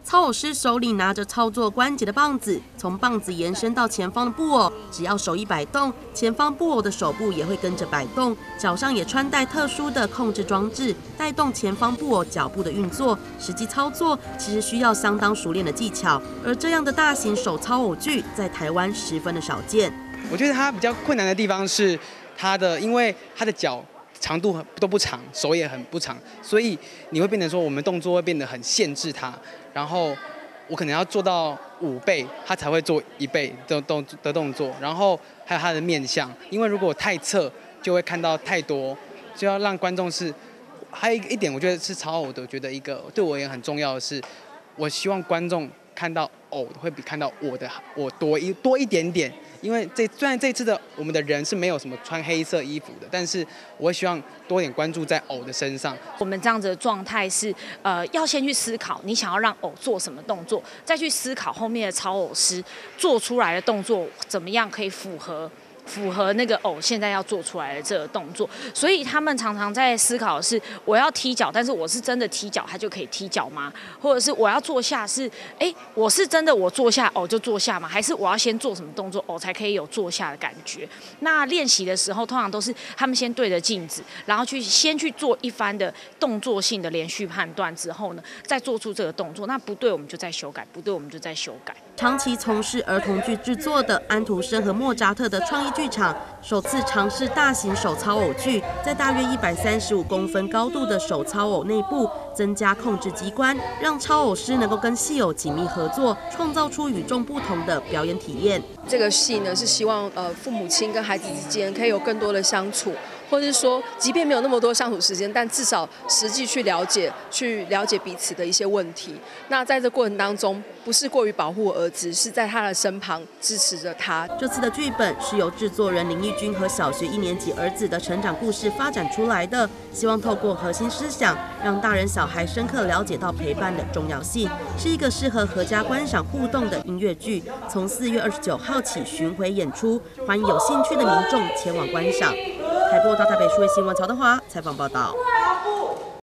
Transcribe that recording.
操偶师手里拿着操作关节的棒子，从棒子延伸到前方的布偶，只要手一摆动，前方布偶的手部也会跟着摆动，脚上也穿戴特殊的控制装置，带动前方布偶脚步的运作。实际操作其实需要相当熟练的技巧，而这样的大型手操偶具在台湾十分的少见。 我觉得它比较困难的地方是因为它的脚长度都不长，手也很不长，所以你会变成说我们动作会变得很限制它。然后我可能要做到5倍，它才会做1倍的动作。然后还有它的面向，因为如果太侧就会看到太多，就要让观众是。还有一点，我觉得是操偶的，我觉得一个对我也很重要的是，我希望观众看到偶会比看到我多一点点。因为虽然这次的我们的人是没有什么穿黑色衣服的，但是我会希望多点关注在偶的身上。 我们这样子的状态是，要先去思考你想要让偶做什么动作，再去思考后面的操偶师做出来的动作怎么样可以符合那个偶现在要做出来的这个动作，所以他们常常在思考的是，我要踢脚，但是我是真的踢脚，他就可以踢脚吗？或者是我要坐下是，我是真的我坐下偶就坐下吗？还是我要先做什么动作偶才可以有坐下的感觉？那练习的时候，通常都是他们先对着镜子，然后先去做一番的动作性的连续判断之后呢，再做出这个动作。那不对，我们就再修改；不对，我们就再修改。 长期从事儿童剧制作的安徒生和莫扎特的创意剧场首次尝试大型手操偶剧，在大约135公分高度的手操偶内部增加控制机关，让操偶师能够跟戏偶紧密合作，创造出与众不同的表演体验。 这个戏呢是希望父母亲跟孩子之间可以有更多的相处，或者是说，即便没有那么多相处时间，但至少实际去了解彼此的一些问题。那在这过程当中，不是过于保护儿子，是在他的身旁支持着他。 这次的剧本是由制作人林义君和小学1年级儿子的成长故事发展出来的，希望透过核心思想，让大人小孩深刻了解到陪伴的重要性，是一个适合合家观赏互动的音乐剧。从4月29号起巡回演出，欢迎有兴趣的民众前往观赏。台播到台北数位新闻曹德华采访报道。